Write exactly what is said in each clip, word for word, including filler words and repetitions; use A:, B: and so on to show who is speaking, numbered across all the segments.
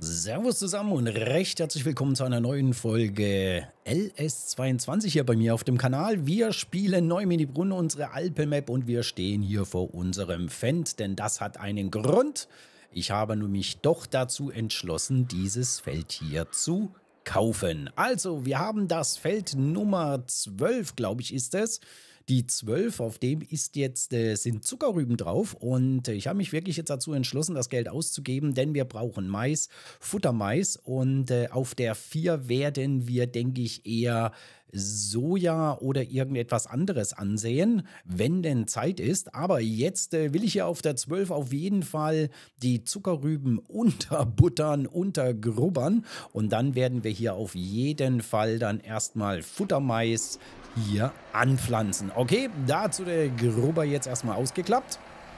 A: Servus zusammen und recht herzlich willkommen zu einer neuen Folge L S zweiundzwanzig hier bei mir auf dem Kanal. Wir spielen Neumini-Brunn, unsere Alpen-Map, und wir stehen hier vor unserem Feld, denn das hat einen Grund. Ich habe nun mich doch dazu entschlossen, dieses Feld hier zu kaufen. Also, wir haben das Feld Nummer zwölf, glaube ich, ist es. Die zwölf, auf dem ist jetzt, äh, sind Zuckerrüben drauf, und äh, ich habe mich wirklich jetzt dazu entschlossen, das Geld auszugeben, denn wir brauchen Mais, Futtermais, und äh, auf der vier werden wir, denke ich, eher Soja oder irgendetwas anderes ansehen, wenn denn Zeit ist. Aber jetzt äh, will ich hier auf der zwölf auf jeden Fall die Zuckerrüben unterbuttern, untergrubbern, und dann werden wir hier auf jeden Fall dann erstmal Futtermais hier anpflanzen. Okay, dazu der Grubber jetzt erstmal ausgeklappt.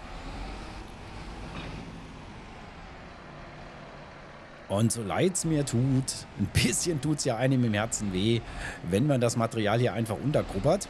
A: Und so leid es mir tut, ein bisschen tut es ja einem im Herzen weh, wenn man das Material hier einfach untergrubbert.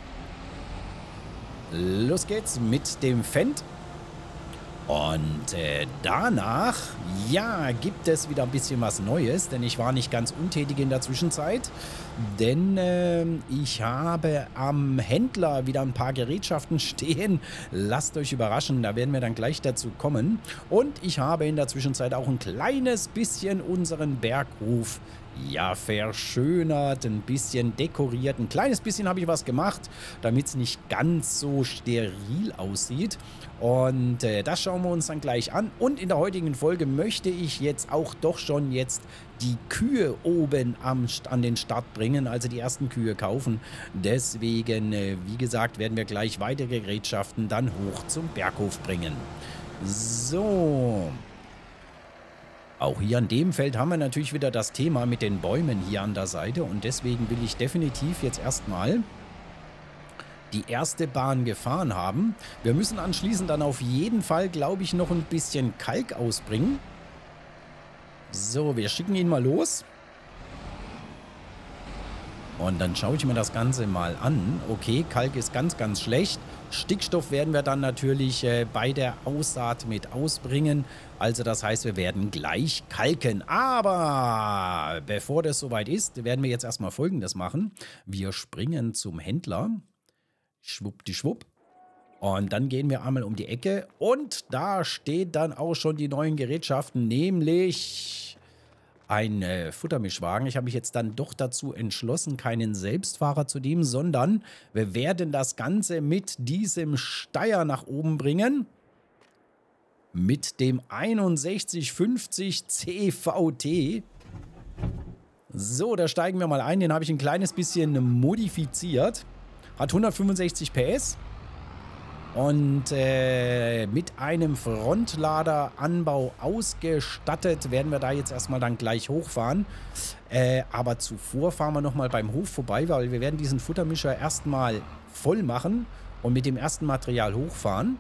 A: Los geht's mit dem Fendt. Und äh, danach, ja, gibt es wieder ein bisschen was Neues, denn ich war nicht ganz untätig in der Zwischenzeit. Denn äh, ich habe am Händler wieder ein paar Gerätschaften stehen. Lasst euch überraschen, da werden wir dann gleich dazu kommen. Und ich habe in der Zwischenzeit auch ein kleines bisschen unseren Berghof, ja, verschönert, ein bisschen dekoriert. Ein kleines bisschen habe ich was gemacht, damit es nicht ganz so steril aussieht. Und äh, das schauen wir uns dann gleich an. Und in der heutigen Folge möchte ich jetzt auch doch schon jetzt die Kühe oben am, an den Start bringen, also die ersten Kühe kaufen. Deswegen, äh, wie gesagt, werden wir gleich weitere Gerätschaften dann hoch zum Berghof bringen. So. Auch hier an dem Feld haben wir natürlich wieder das Thema mit den Bäumen hier an der Seite, und deswegen will ich definitiv jetzt erstmal die erste Bahn gefahren haben. Wir müssen anschließend dann auf jeden Fall, glaube ich, noch ein bisschen Kalk ausbringen. So, wir schicken ihn mal los. Und dann schaue ich mir das Ganze mal an. Okay, Kalk ist ganz, ganz schlecht. Stickstoff werden wir dann natürlich äh, bei der Aussaat mit ausbringen. Also das heißt, wir werden gleich kalken. Aber bevor das soweit ist, werden wir jetzt erstmal Folgendes machen. Wir springen zum Händler. Schwuppdischwupp. Und dann gehen wir einmal um die Ecke. Und da steht dann auch schon die neuen Gerätschaften, nämlich ein äh, Futtermischwagen. Ich habe mich jetzt dann doch dazu entschlossen, keinen Selbstfahrer zu nehmen, sondern wir werden das Ganze mit diesem Steier nach oben bringen. Mit dem einundsechzig fünfzig C V T. So, da steigen wir mal ein. Den habe ich ein kleines bisschen modifiziert. Hat hundertfünfundsechzig P S. Und äh, mit einem Frontladeranbau ausgestattet werden wir da jetzt erstmal dann gleich hochfahren. Äh, aber zuvor fahren wir nochmal beim Hof vorbei, weil wir werden diesen Futtermischer erstmal voll machen und mit dem ersten Material hochfahren.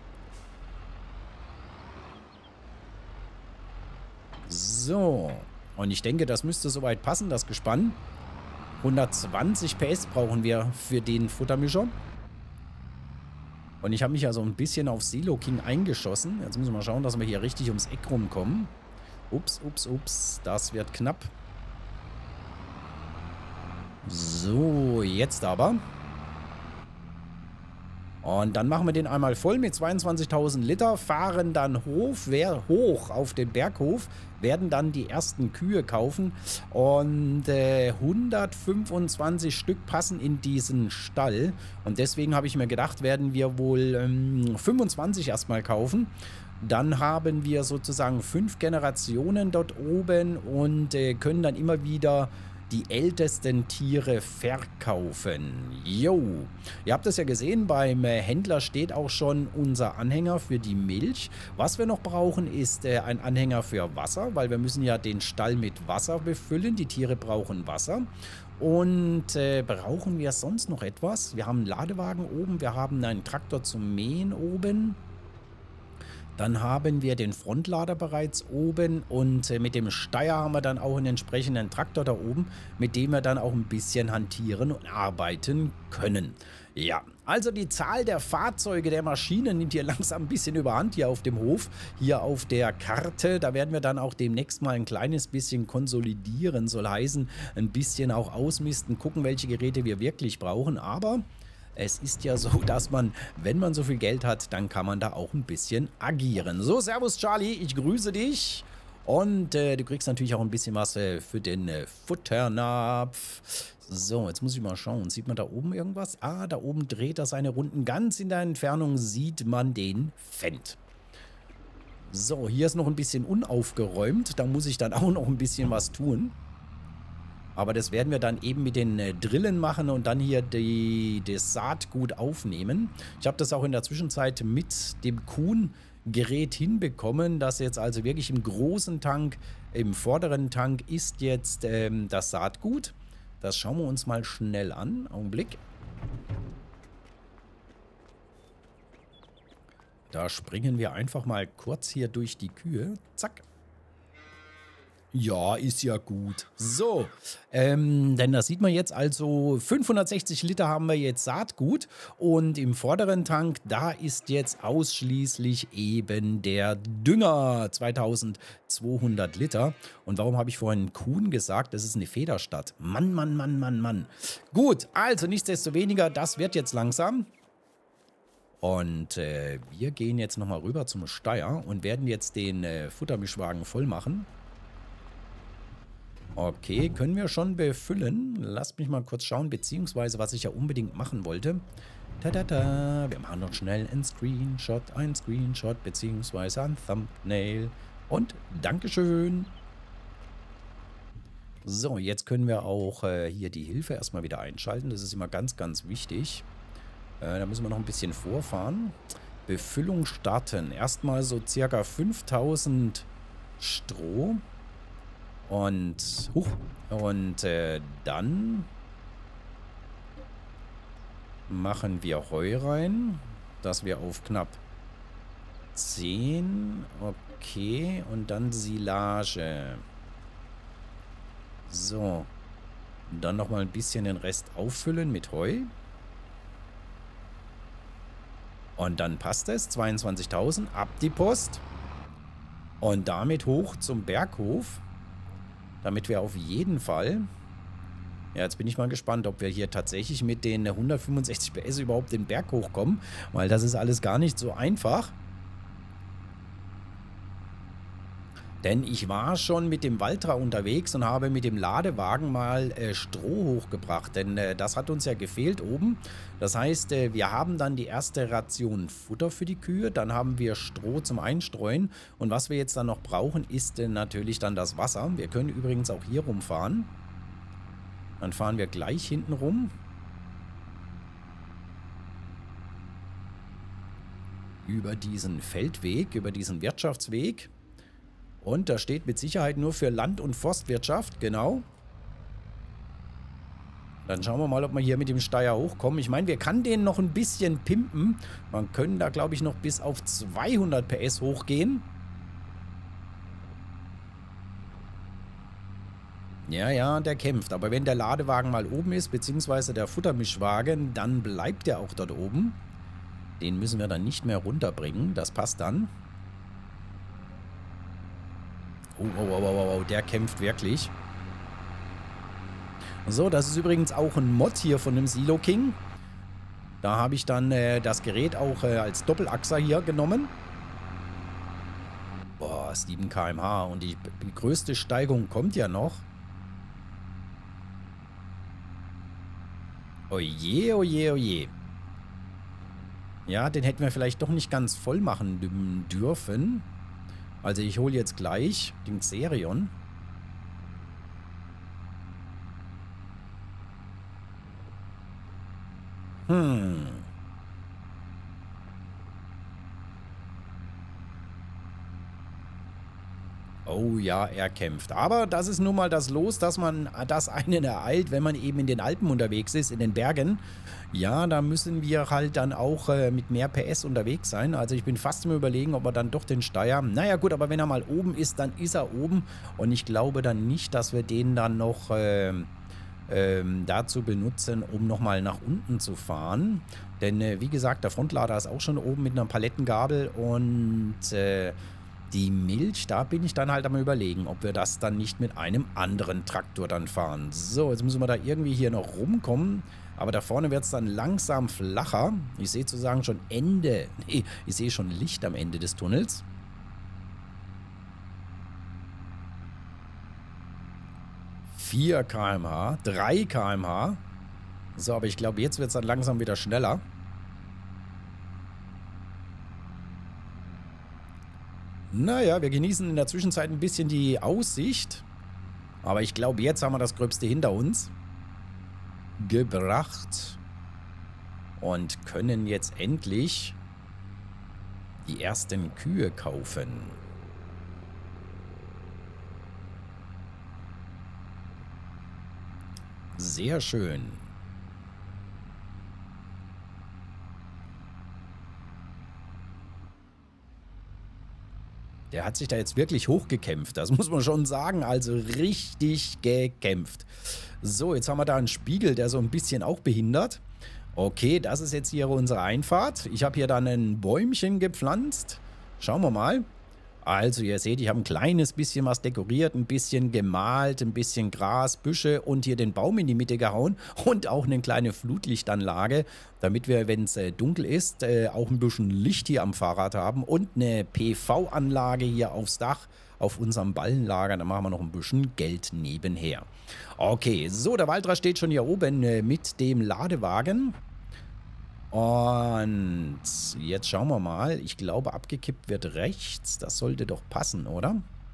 A: So, und ich denke, das müsste soweit passen, das Gespann. hundertzwanzig P S brauchen wir für den Futtermischer. Und ich habe mich ja so ein bisschen auf Silo King eingeschossen. Jetzt müssen wir mal schauen, dass wir hier richtig ums Eck rumkommen. Ups, ups, ups. Das wird knapp. So, jetzt aber. Und dann machen wir den einmal voll mit zweiundzwanzigtausend Liter, fahren dann hoch, wer, hoch auf den Berghof, werden dann die ersten Kühe kaufen, und äh, hundertfünfundzwanzig Stück passen in diesen Stall, und deswegen habe ich mir gedacht, werden wir wohl ähm, fünfundzwanzig erstmal kaufen. Dann haben wir sozusagen fünf Generationen dort oben und äh, können dann immer wieder die ältesten Tiere verkaufen. Jo. Ihr habt es ja gesehen, beim äh, Händler steht auch schon unser Anhänger für die Milch. Was wir noch brauchen, ist äh, ein Anhänger für Wasser, weil wir müssen ja den Stall mit Wasser befüllen. Die Tiere brauchen Wasser. Und äh, brauchen wir sonst noch etwas? Wir haben einen Ladewagen oben, wir haben einen Traktor zum Mähen oben. Dann haben wir den Frontlader bereits oben und äh, mit dem Steier haben wir dann auch einen entsprechenden Traktor da oben, mit dem wir dann auch ein bisschen hantieren und arbeiten können. Ja, also die Zahl der Fahrzeuge, der Maschinen nimmt hier langsam ein bisschen überhand hier auf dem Hof, hier auf der Karte. Da werden wir dann auch demnächst mal ein kleines bisschen konsolidieren, soll heißen, ein bisschen auch ausmisten, gucken, welche Geräte wir wirklich brauchen, aber es ist ja so, dass man, wenn man so viel Geld hat, dann kann man da auch ein bisschen agieren. So, servus Charlie, ich grüße dich. Und äh, du kriegst natürlich auch ein bisschen was äh, für den äh, Futternapf. So, jetzt muss ich mal schauen. Sieht man da oben irgendwas? Ah, da oben dreht er seine Runden. Ganz in der Entfernung sieht man den Fendt. So, hier ist noch ein bisschen unaufgeräumt. Da muss ich dann auch noch ein bisschen was tun. Aber das werden wir dann eben mit den äh, Drillen machen und dann hier die, das Saatgut aufnehmen. Ich habe das auch in der Zwischenzeit mit dem Kuhn-Gerät hinbekommen, dass jetzt also wirklich im großen Tank, im vorderen Tank ist jetzt ähm, das Saatgut. Das schauen wir uns mal schnell an. Augenblick. Da springen wir einfach mal kurz hier durch die Kühe. Zack. Ja, ist ja gut. So, ähm, denn das sieht man jetzt also, fünfhundertsechzig Liter haben wir jetzt Saatgut und im vorderen Tank, da ist jetzt ausschließlich eben der Dünger, zweitausendzweihundert Liter. Und warum habe ich vorhin Kuhn gesagt? Das ist eine Federstadt. Mann, Mann, Mann, Mann, Mann. Gut, also nichtsdestoweniger, das wird jetzt langsam. Und äh, wir gehen jetzt nochmal rüber zum Steier und werden jetzt den äh, Futtermischwagen voll machen. Okay, können wir schon befüllen. Lasst mich mal kurz schauen, beziehungsweise was ich ja unbedingt machen wollte. Tada, wir machen noch schnell einen Screenshot, ein Screenshot, beziehungsweise ein Thumbnail. Und Dankeschön. So, jetzt können wir auch äh, hier die Hilfe erstmal wieder einschalten. Das ist immer ganz, ganz wichtig. Äh, da müssen wir noch ein bisschen vorfahren. Befüllung starten. Erstmal so circa fünftausend Stroh. Und, huch, und äh, dann machen wir Heu rein, dass wir auf knapp zehn, okay, und dann Silage. So, und dann nochmal ein bisschen den Rest auffüllen mit Heu. Und dann passt es, zweiundzwanzigtausend, ab die Post. Und damit hoch zum Berghof. Damit wir auf jeden Fall, ja, jetzt bin ich mal gespannt, ob wir hier tatsächlich mit den hundertfünfundsechzig P S überhaupt den Berg hochkommen, weil das ist alles gar nicht so einfach. Denn ich war schon mit dem Valtra unterwegs und habe mit dem Ladewagen mal äh, Stroh hochgebracht. Denn äh, das hat uns ja gefehlt oben. Das heißt, äh, wir haben dann die erste Ration Futter für die Kühe. Dann haben wir Stroh zum Einstreuen. Und was wir jetzt dann noch brauchen, ist äh, natürlich dann das Wasser. Wir können übrigens auch hier rumfahren. Dann fahren wir gleich hinten rum. Über diesen Feldweg, über diesen Wirtschaftsweg. Und das steht mit Sicherheit nur für Land- und Forstwirtschaft, genau. Dann schauen wir mal, ob wir hier mit dem Steier hochkommen. Ich meine, wir können den noch ein bisschen pimpen. Man können da, glaube ich, noch bis auf zweihundert P S hochgehen. Ja, ja, der kämpft. Aber wenn der Ladewagen mal oben ist, beziehungsweise der Futtermischwagen, dann bleibt der auch dort oben. Den müssen wir dann nicht mehr runterbringen. Das passt dann. Oh, oh, oh, oh, oh, der kämpft wirklich. So, das ist übrigens auch ein Mod hier von dem Silo King. Da habe ich dann äh, das Gerät auch äh, als Doppelachser hier genommen. Boah, sieben Kilometer pro Stunde. Und die, die größte Steigung kommt ja noch. Oje, oje, oje. Ja, den hätten wir vielleicht doch nicht ganz voll machen dürfen. Also ich hole jetzt gleich den Xerion. Hm. Oh ja, er kämpft. Aber das ist nun mal das Los, dass man das einen ereilt, wenn man eben in den Alpen unterwegs ist, in den Bergen. Ja, da müssen wir halt dann auch äh, mit mehr P S unterwegs sein. Also ich bin fast im Überlegen, ob wir dann doch den Steyr... Naja gut, aber wenn er mal oben ist, dann ist er oben. Und ich glaube dann nicht, dass wir den dann noch äh, ähm, dazu benutzen, um nochmal nach unten zu fahren. Denn äh, wie gesagt, der Frontlader ist auch schon oben mit einer Palettengabel und... Äh, Die Milch, da bin ich dann halt am Überlegen, ob wir das dann nicht mit einem anderen Traktor dann fahren. So, jetzt müssen wir da irgendwie hier noch rumkommen. Aber da vorne wird es dann langsam flacher. Ich sehe sozusagen schon Ende. Nee, ich sehe schon Licht am Ende des Tunnels. vier Kilometer pro Stunde, drei Kilometer pro Stunde. So, aber ich glaube, jetzt wird es dann langsam wieder schneller. Naja, wir genießen in der Zwischenzeit ein bisschen die Aussicht. Aber ich glaube, jetzt haben wir das Gröbste hinter uns gebracht. Und können jetzt endlich die ersten Kühe kaufen. Sehr schön. Der hat sich da jetzt wirklich hochgekämpft. Das muss man schon sagen. Also richtig gekämpft. So, jetzt haben wir da einen Spiegel, der so ein bisschen auch behindert. Okay, das ist jetzt hier unsere Einfahrt. Ich habe hier dann ein Bäumchen gepflanzt. Schauen wir mal. Also ihr seht, ich habe ein kleines bisschen was dekoriert, ein bisschen gemalt, ein bisschen Gras, Büsche und hier den Baum in die Mitte gehauen und auch eine kleine Flutlichtanlage, damit wir, wenn es äh, dunkel ist, äh, auch ein bisschen Licht hier am Fahrrad haben und eine P V-Anlage hier aufs Dach auf unserem Ballenlager. Da machen wir noch ein bisschen Geld nebenher. Okay, so, der Waltra steht schon hier oben äh, mit dem Ladewagen. Und jetzt schauen wir mal. Ich glaube, abgekippt wird rechts. Das sollte doch passen, oder?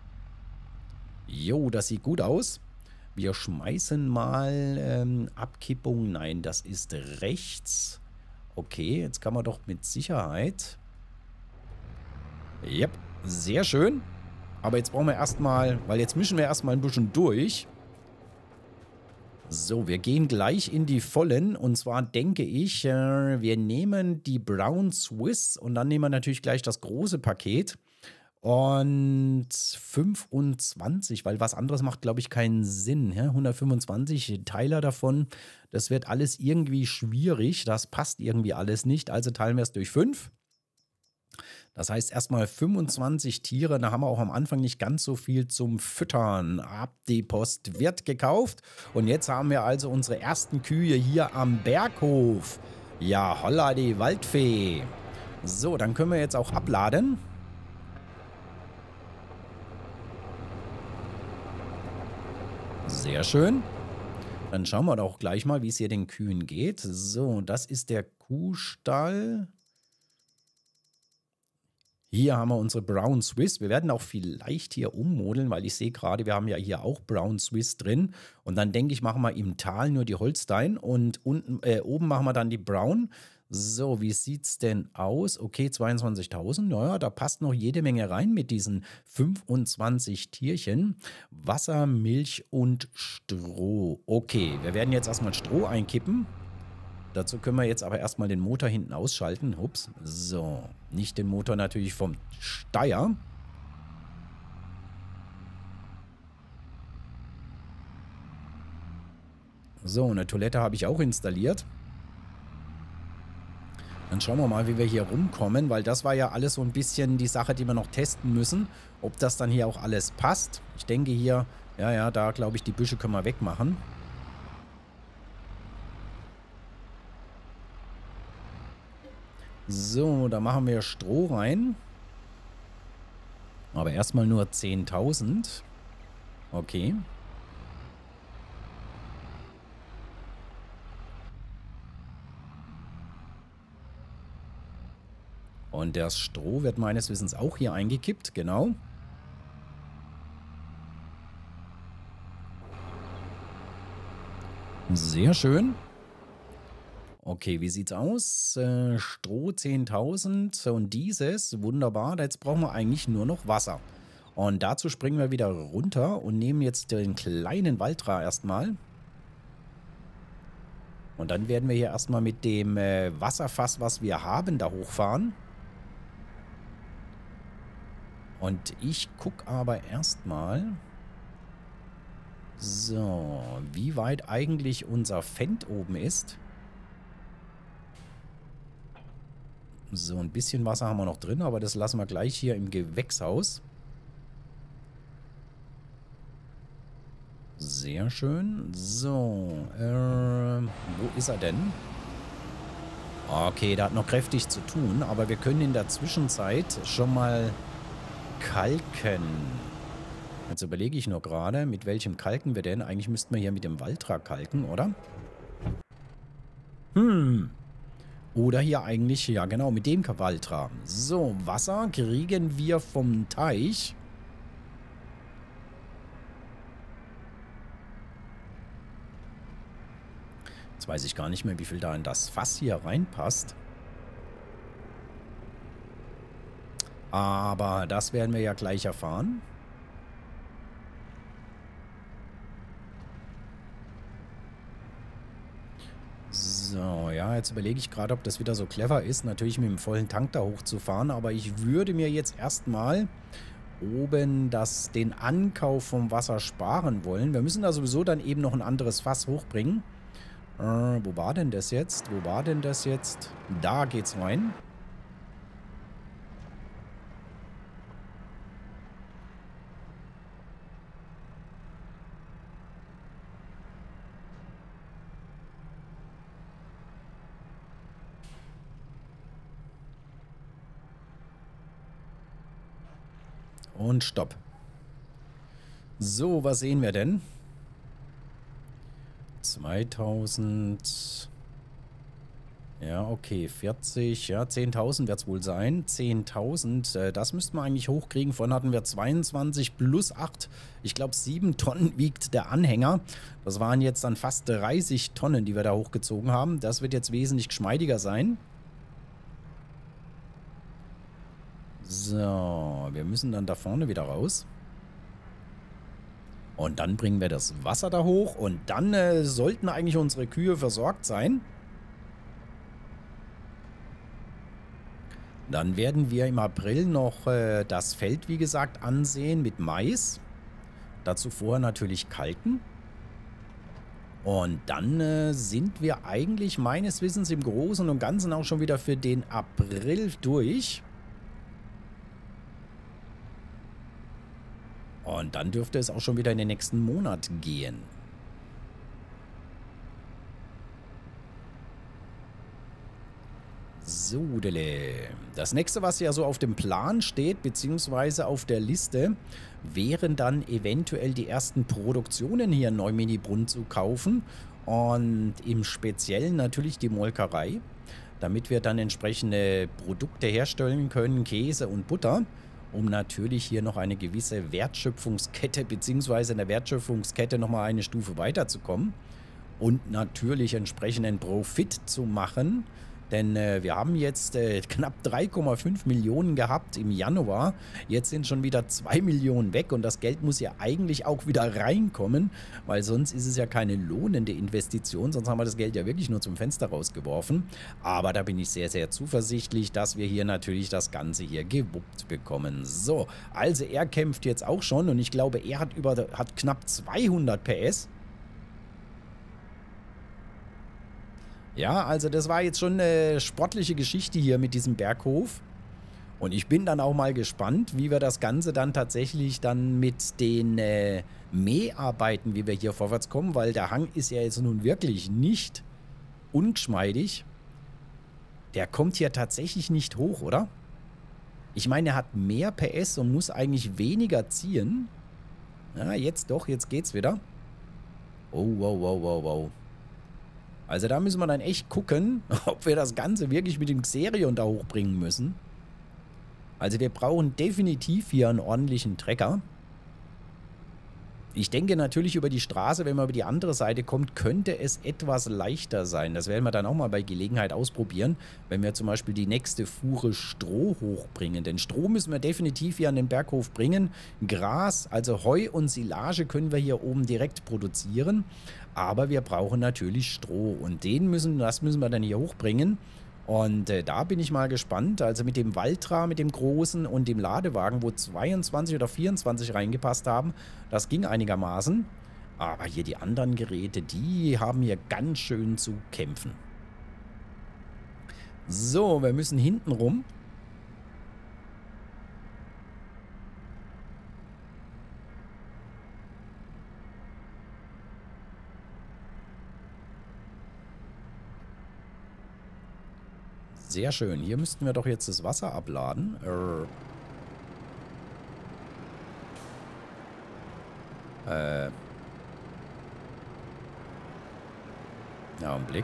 A: Jo, das sieht gut aus. Wir schmeißen mal ähm, Abkippung. Nein, das ist rechts. Okay, jetzt kann man doch mit Sicherheit. Yep, sehr schön. Aber jetzt brauchen wir erstmal, weil jetzt mischen wir erstmal ein bisschen durch. So, wir gehen gleich in die Vollen und zwar denke ich, äh, wir nehmen die Brown Swiss und dann nehmen wir natürlich gleich das große Paket und fünfundzwanzig, weil was anderes macht, glaube ich, keinen Sinn. Ja? hundertfünfundzwanzig Teiler davon, das wird alles irgendwie schwierig, das passt irgendwie alles nicht, also teilen wir es durch fünf. Das heißt erstmal fünfundzwanzig Tiere, da haben wir auch am Anfang nicht ganz so viel zum Füttern. Ab die Post wird gekauft und jetzt haben wir also unsere ersten Kühe hier am Berghof. Ja, holla die Waldfee. So, dann können wir jetzt auch abladen. Sehr schön. Dann schauen wir doch gleich mal, wie es hier den Kühen geht. So, das ist der Kuhstall. Hier haben wir unsere Brown Swiss. Wir werden auch vielleicht hier ummodeln, weil ich sehe gerade, wir haben ja hier auch Brown Swiss drin. Und dann denke ich, machen wir im Tal nur die Holstein und unten, äh, oben machen wir dann die Brown. So, wie sieht es denn aus? Okay, zweiundzwanzigtausend. Naja, da passt noch jede Menge rein mit diesen fünfundzwanzig Tierchen. Wasser, Milch und Stroh. Okay, wir werden jetzt erstmal Stroh einkippen. Dazu können wir jetzt aber erstmal den Motor hinten ausschalten. Ups. So, nicht den Motor natürlich vom Steyr. So, eine Toilette habe ich auch installiert. Dann schauen wir mal, wie wir hier rumkommen, weil das war ja alles so ein bisschen die Sache, die wir noch testen müssen, ob das dann hier auch alles passt. Ich denke hier, ja, ja, da glaube ich, die Büsche können wir wegmachen. So, da machen wir Stroh rein. Aber erstmal nur zehntausend. Okay. Und das Stroh wird meines Wissens auch hier eingekippt, genau. Sehr schön. Okay, wie sieht's aus? Äh, Stroh zehntausend und dieses, wunderbar, jetzt brauchen wir eigentlich nur noch Wasser. Und dazu springen wir wieder runter und nehmen jetzt den kleinen Valtra erstmal. Und dann werden wir hier erstmal mit dem äh, Wasserfass, was wir haben, da hochfahren. Und ich gucke aber erstmal, so, wie weit eigentlich unser Fendt oben ist. So, ein bisschen Wasser haben wir noch drin, aber das lassen wir gleich hier im Gewächshaus. Sehr schön. So, äh, wo ist er denn? Okay, der hat noch kräftig zu tun, aber wir können in der Zwischenzeit schon mal kalken. Jetzt überlege ich nur gerade, mit welchem kalken wir denn? Eigentlich müssten wir hier mit dem Valtra kalken, oder? Hm. Oder hier eigentlich, ja genau, mit dem Valtra. So, Wasser kriegen wir vom Teich. Jetzt weiß ich gar nicht mehr, wie viel da in das Fass hier reinpasst. Aber das werden wir ja gleich erfahren. So, ja, jetzt überlege ich gerade, ob das wieder so clever ist, natürlich mit dem vollen Tank da hochzufahren. Aber ich würde mir jetzt erstmal oben das, den Ankauf vom Wasser sparen wollen. Wir müssen da sowieso dann eben noch ein anderes Fass hochbringen. Äh, wo war denn das jetzt? Wo war denn das jetzt? Da geht's rein. Und Stopp. So, was sehen wir denn? zweitausend. Ja, okay, vierzig. Ja, zehntausend wird es wohl sein. zehntausend, äh, das müssten wir eigentlich hochkriegen. Vorhin hatten wir zweiundzwanzig plus acht. Ich glaube, sieben Tonnen wiegt der Anhänger. Das waren jetzt dann fast dreißig Tonnen, die wir da hochgezogen haben. Das wird jetzt wesentlich geschmeidiger sein. So, wir müssen dann da vorne wieder raus. Und dann bringen wir das Wasser da hoch und dann äh, sollten eigentlich unsere Kühe versorgt sein. Dann werden wir im April noch äh, das Feld, wie gesagt, ansehen mit Mais. Dazu vorher natürlich kalken. Und dann äh, sind wir eigentlich meines Wissens im Großen und Ganzen auch schon wieder für den April durch. Und dann dürfte es auch schon wieder in den nächsten Monat gehen. So, das nächste, was ja so auf dem Plan steht, beziehungsweise auf der Liste, wären dann eventuell die ersten Produktionen hier in Neumini-Brunn zu kaufen. Und im Speziellen natürlich die Molkerei, damit wir dann entsprechende Produkte herstellen können, Käse und Butter, um natürlich hier noch eine gewisse Wertschöpfungskette beziehungsweise in der Wertschöpfungskette nochmal eine Stufe weiterzukommen und natürlich entsprechenden Profit zu machen. Denn äh, wir haben jetzt äh, knapp drei Komma fünf Millionen gehabt im Januar. Jetzt sind schon wieder zwei Millionen weg und das Geld muss ja eigentlich auch wieder reinkommen, weil sonst ist es ja keine lohnende Investition. Sonst haben wir das Geld ja wirklich nur zum Fenster rausgeworfen. Aber da bin ich sehr, sehr zuversichtlich, dass wir hier natürlich das Ganze hier gewuppt bekommen. So, also er kämpft jetzt auch schon und ich glaube, er hat, über, hat knapp zweihundert P S. Ja, also das war jetzt schon eine sportliche Geschichte hier mit diesem Berghof. Und ich bin dann auch mal gespannt, wie wir das Ganze dann tatsächlich dann mit den äh, Mäharbeiten, wie wir hier vorwärts kommen, weil der Hang ist ja jetzt nun wirklich nicht ungeschmeidig. Der kommt hier tatsächlich nicht hoch, oder? Ich meine, er hat mehr P S und muss eigentlich weniger ziehen. Ja, jetzt doch, jetzt geht's wieder. Oh, wow, wow, wow, wow. Also da müssen wir dann echt gucken, ob wir das Ganze wirklich mit dem Xerion da hochbringen müssen. Also wir brauchen definitiv hier einen ordentlichen Trecker. Ich denke natürlich über die Straße, wenn man über die andere Seite kommt, könnte es etwas leichter sein. Das werden wir dann auch mal bei Gelegenheit ausprobieren, wenn wir zum Beispiel die nächste Fuhre Stroh hochbringen. Denn Stroh müssen wir definitiv hier an den Berghof bringen. Gras, also Heu und Silage können wir hier oben direkt produzieren. Aber wir brauchen natürlich Stroh und den müssen, das müssen wir dann hier hochbringen. Und äh, da bin ich mal gespannt. Also mit dem Valtra, mit dem großen und dem Ladewagen, wo zweiundzwanzig oder vierundzwanzig reingepasst haben, das ging einigermaßen. Aber hier die anderen Geräte, die haben hier ganz schön zu kämpfen. So, wir müssen hinten rum. Sehr schön. Hier müssten wir doch jetzt das Wasser abladen. Äh. Äh. Ja, einen Blick.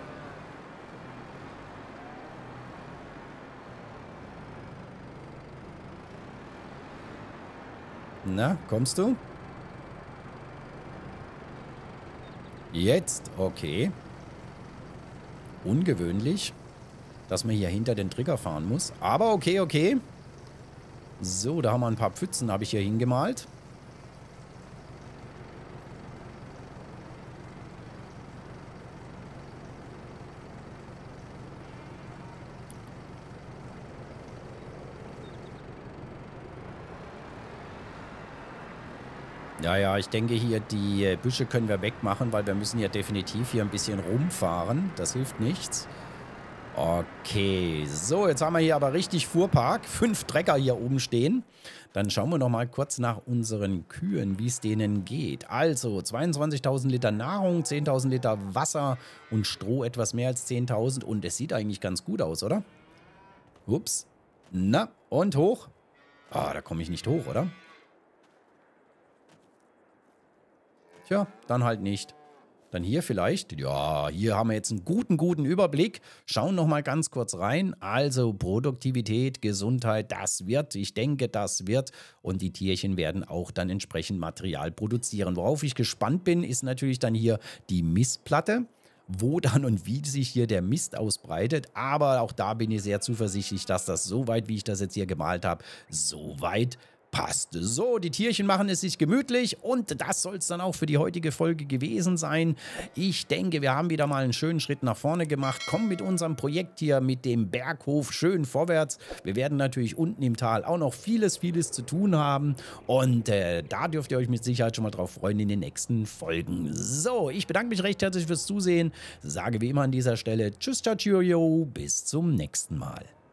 A: Na, kommst du? Jetzt? Okay. Ungewöhnlich, dass man hier hinter den Trigger fahren muss. Aber okay, okay. So, da haben wir ein paar Pfützen, habe ich hier hingemalt. Ja, ja, ich denke hier, die Büsche können wir wegmachen, weil wir müssen ja definitiv hier ein bisschen rumfahren. Das hilft nichts. Okay, so, jetzt haben wir hier aber richtig Fuhrpark. Fünf Trecker hier oben stehen. Dann schauen wir noch mal kurz nach unseren Kühen, wie es denen geht. Also, zweiundzwanzigtausend Liter Nahrung, zehntausend Liter Wasser und Stroh etwas mehr als zehntausend. Und es sieht eigentlich ganz gut aus, oder? Ups. Na, und hoch? Ah, da komme ich nicht hoch, oder? Tja, dann halt nicht. Dann hier vielleicht. Ja, hier haben wir jetzt einen guten, guten Überblick. Schauen noch mal ganz kurz rein. Also Produktivität, Gesundheit, das wird. Ich denke, das wird. Und die Tierchen werden auch dann entsprechend Material produzieren. Worauf ich gespannt bin, ist natürlich dann hier die Mistplatte. Wo dann und wie sich hier der Mist ausbreitet. Aber auch da bin ich sehr zuversichtlich, dass das so weit, wie ich das jetzt hier gemalt habe, so weit passt. So, die Tierchen machen es sich gemütlich und das soll es dann auch für die heutige Folge gewesen sein. Ich denke, wir haben wieder mal einen schönen Schritt nach vorne gemacht. Kommen mit unserem Projekt hier mit dem Berghof schön vorwärts. Wir werden natürlich unten im Tal auch noch vieles, vieles zu tun haben und äh, da dürft ihr euch mit Sicherheit schon mal drauf freuen in den nächsten Folgen. So, ich bedanke mich recht herzlich fürs Zusehen. Sage wie immer an dieser Stelle Tschüss, ciao, ciao, bis zum nächsten Mal.